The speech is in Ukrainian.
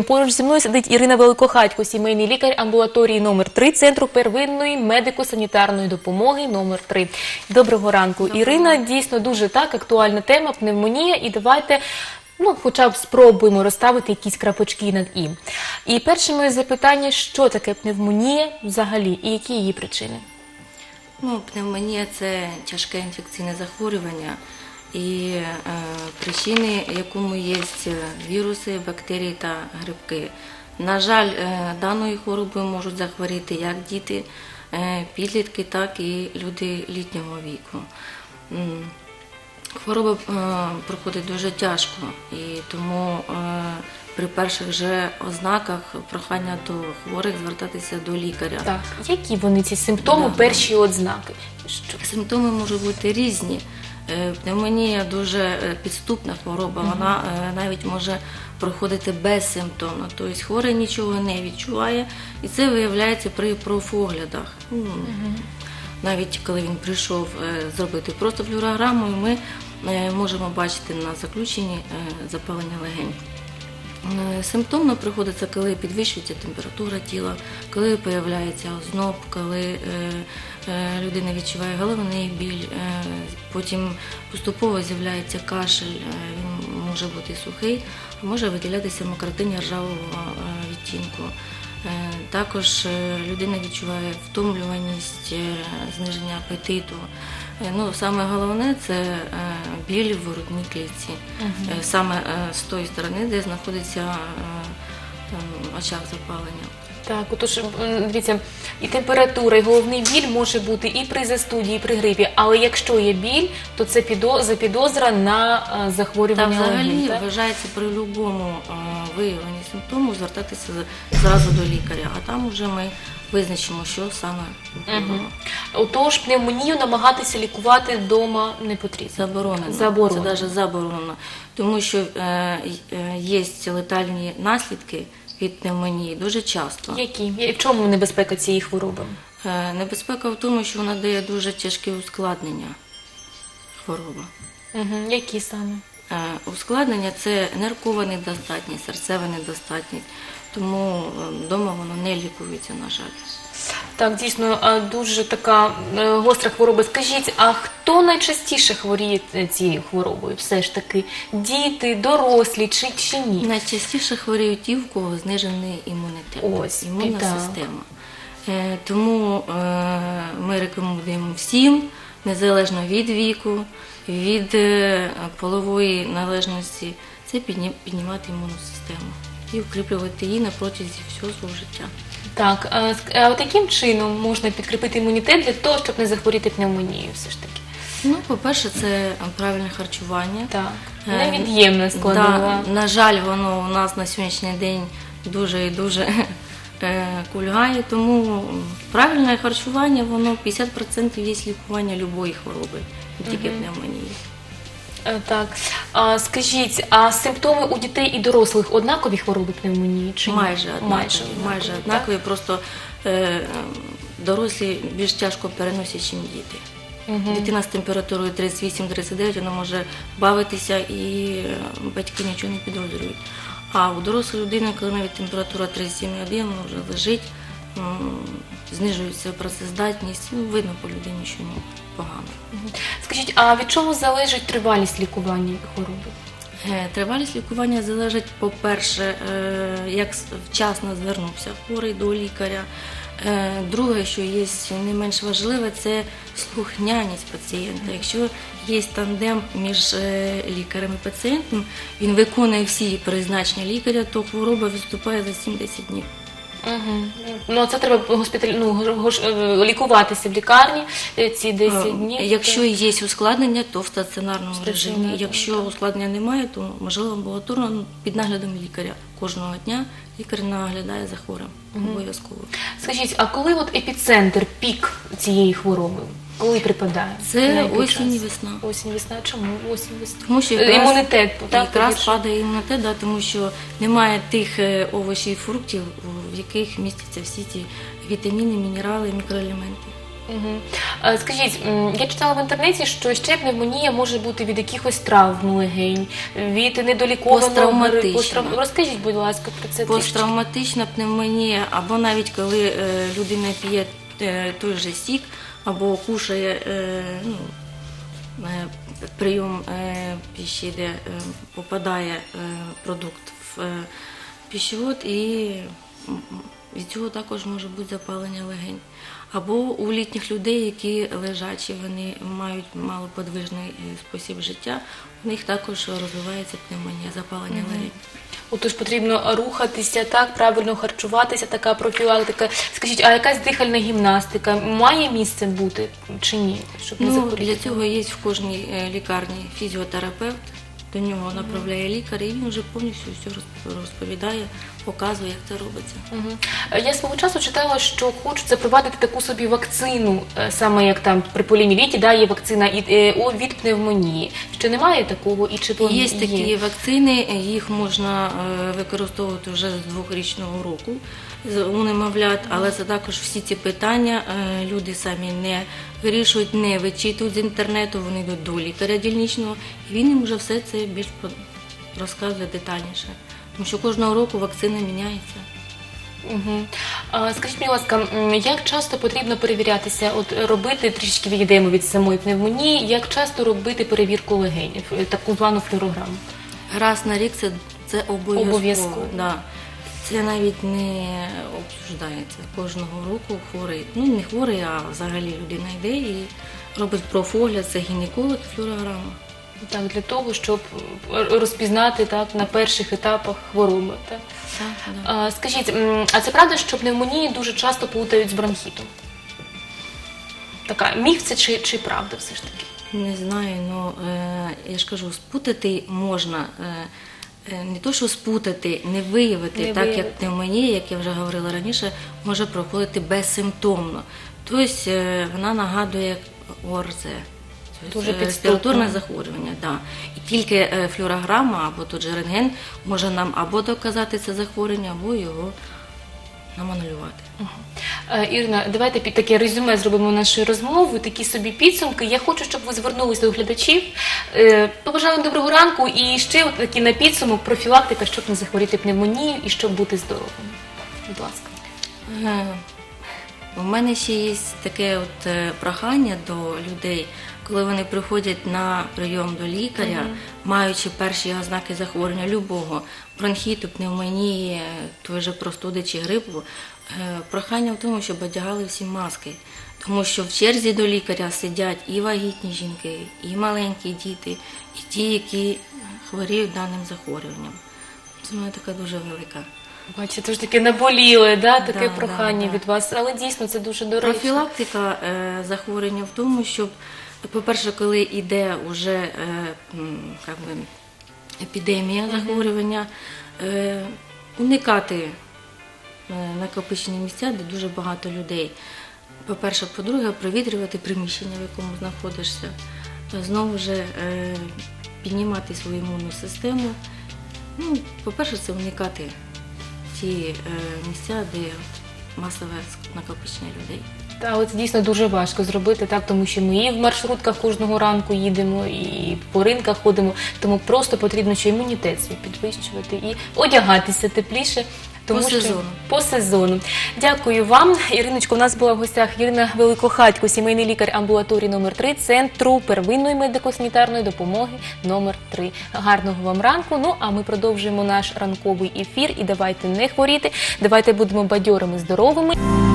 Поруч зі мною сидить Ірина Великохатько, сімейний лікар амбулаторії номер 3 Центру первинної медико-санітарної допомоги номер 3. Доброго ранку, Ірина. Дійсно дуже актуальна тема – пневмонія. І давайте хоча б спробуємо розставити якісь крапочки над «і». І перше моє запитання – що таке пневмонія взагалі і які її причини? Пневмонія – це тяжке інфекційне захворювання. І причини, якому є віруси, бактерії та грибки. На жаль, даною хворобою можуть захворіти як діти, підлітки, так і люди літнього віку. Хвороба проходить дуже тяжко, і тому при перших же ознаках прохання до хворих звертатися до лікаря. Так, які вони ці симптоми, перші ознаки? Симптоми можуть бути різні. Пневмонія дуже підступна хвороба, вона навіть може проходити безсимптомно, тобто хворий нічого не відчуває, і це виявляється при профоглядах. Навіть коли він прийшов зробити просто флюорограму, ми можемо бачити на заключенні запалення легень. Симптомно приходиться, коли підвищується температура тіла, коли з'являється озноб, коли людина відчуває головний біль, потім поступово з'являється кашель, він може бути сухий, а може виділятися мокротиння ржавого відтінку. Також людина відчуває втомлюваність, зниження апетиту. Саме головне – це біль в грудній клітці, саме з тої сторони, де знаходиться очаг запалення. Так, отож, дивіться, і температура, і головний біль може бути і при застуді, і при грипі, але якщо є біль, то це запідозра на захворювання легень. Взагалі вважається при будь-якому виявленні симптому звертатися зразу до лікаря, а там вже ми визначимо, що саме. Отож, пневмонію намагатися лікувати вдома не потрібно. Заборонено. Це навіть заборонено, тому що є летальні наслідки від пневмонії дуже часто. Які? І в чому небезпека цієї хвороби? Небезпека в тому, що вона дає дуже тяжкі ускладнення хвороби. Які саме? Ускладнення – це ниркова недостатність, серцева недостатність, тому вдома воно не лікується, на жаль. Так, дійсно, дуже така гостра хвороба. Скажіть, а хто найчастіше хворіє цією хворобою? Все ж таки, діти, дорослі чи ні? Найчастіше хворіють ті, в кого знижений імунітет, імунна система. Тому ми рекомендуємо всім, незалежно від віку, від полової належності, це піднімати імунну систему і укріплювати її на протязі всього свого життя. Так, а от яким чином можна підкріпити імунітет для того, щоб не захворіти пневмонією все ж таки? По-перше, це правильне харчування. Так, невід'ємна складова. На жаль, воно у нас на сьогоднішній день дуже і дуже кульгає, тому правильне харчування, воно 50% є лікування будь-якої хвороби, не тільки пневмонії. Так, скажіть, а симптоми у дітей і дорослих однакові хвороби пневмонії? Чи майже однакові, просто дорослі більш тяжко переносять, ніж діти. Дитина з температурою 38-39, вона може бавитися і батьки нічого не підозрюють. А у дорослої людини, коли навіть температура 37,1, вона вже лежить, знижується працездатність, видно по людині, що погано. Скажіть, а від чого залежить тривалість лікування хвороби? Тривалість лікування залежить, по-перше, як вчасно звернувся хворий до лікаря. Друге, що є не менш важливе, це слухняність пацієнта. Якщо є тандем між лікарем і пацієнтом, він виконує всі призначення лікаря, то хвороба відступає за 7-10 днів. Це треба лікуватися в лікарні ці 10 днів. Якщо є ускладнення, то в стаціонарному режимі. Якщо ускладнення немає, то можливо амбулаторно під наглядом лікаря. Кожного дня лікар наглядає за хворим, обов'язково. Скажіть, а коли епіцентр, пік цієї хвороби? Коли припадає? Це осінь і весна. Осінь, весна. Чому осінь, весна? Тому що якраз падає імунітет, тому що немає тих овочів і фруктів, в яких містяться всі ті вітаміни, мінерали, мікроелементи. Мгм. Скажіть, я читала в інтернеті, що ще пневмонія може бути від якихось травм легень, від недолікованого Посттравматична. Розкажіть, будь ласка, про це трішки. Посттравматична пневмонія, або навіть коли людина п'є той же сік, або кушає прийом пищі, де попадає продукт в пищевод, і від цього також може бути запалення легень. Або у літніх людей, які лежачі, вони мають малоподвижний спосіб життя, у них також розвивається пневмонія, запалення легень. Отож потрібно рухатися, так, правильно харчуватися, така профілактика. Скажіть, а якась дихальна гімнастика має місце бути чи ні? Щоб не захворіти? Для цього є в кожній лікарні фізіотерапевт, до нього направляє лікар, і він вже повністю все розповідає, показує, як це робиться. Мгм. Я свого часу читала, що хочуть запровадити таку собі вакцину, саме як там при поліомієліті, да, є вакцина від пневмонії. Ще немає такого? І чи Є такі вакцини, їх можна використовувати вже з 2-річного року у немовлят, але це також всі ці питання люди самі не вирішують, не вичитують з інтернету, вони йдуть до лікаря дільничного, і він їм вже все це більш розказує детальніше. Тому що кожного року вакцина міняється. Угу. Скажіть, будь ласка, як часто потрібно перевірятися, робити, трішки відійдемо від самої пневмонії, як часто робити перевірку легень, таку звану флюорограму? Раз на рік це обов'язково. Да. Це навіть не обсуждається. Кожного року хворий, не хворий, а взагалі людина йде і робить профогляд, це гінеколог, флюорограма. Так, для того, щоб розпізнати так, на перших етапах хвороби. Так? Так, да. Скажіть, а це правда, що пневмонії дуже часто плутають з бронхітом? Така міф це чи правда все ж таки? Не знаю, я ж кажу, спутати можна. Не то, що спутати, не виявити, так як пневмонія, як я вже говорила раніше, може проходити безсимптомно. Тобто вона нагадує ОРЗ. Дуже респіраторне захворювання, да. І тільки флюорограма або той же рентген може нам або доказати це захворювання, або його нам анулювати. Ірина, давайте таке резюме зробимо нашої розмови, такі собі підсумки. Я хочу, щоб ви звернулися до глядачів. Побажаю вам доброго ранку і ще такі на підсумок профілактика, щоб не захворіти пневмонією і щоб бути здоровим. Будь ласка. У мене ще є таке прохання до людей, коли вони приходять на прийом до лікаря, маючи перші ознаки захворювання любого, бронхіту, пневмонії, той же простуди чи грипу, прохання в тому, щоб одягали всі маски. Тому що в черзі до лікаря сидять і вагітні жінки, і маленькі діти, і ті, які хворіють даним захворюванням. Це мене така дуже велика. Бачите, це ж таке наболіле, таке прохання від вас, але дійсно це дуже доречно. Профілактика захворювання в тому, щоб, по-перше, коли йде вже епідемія захворювання, уникати накопичені місця, де дуже багато людей. По-перше, по-друге, провітрювати приміщення, в якому знаходишся, знову ж піднімати свою імунну систему. По-перше, це уникати ті місця, де масове накопичення людей. Та от дійсно дуже важко зробити, так, тому що ми і в маршрутках кожного ранку їдемо, і по ринках ходимо, тому просто потрібно ще імунітет свій підвищувати і одягатися тепліше. Тому по сезону. Дякую вам. Іриночко, у нас була в гостях Ірина Великохатько, сімейний лікар амбулаторії номер 3 Центру первинної медико-санітарної допомоги номер 3. Гарного вам ранку. А ми продовжуємо наш ранковий ефір. І давайте не хворіти, давайте будемо бадьорими, здоровими.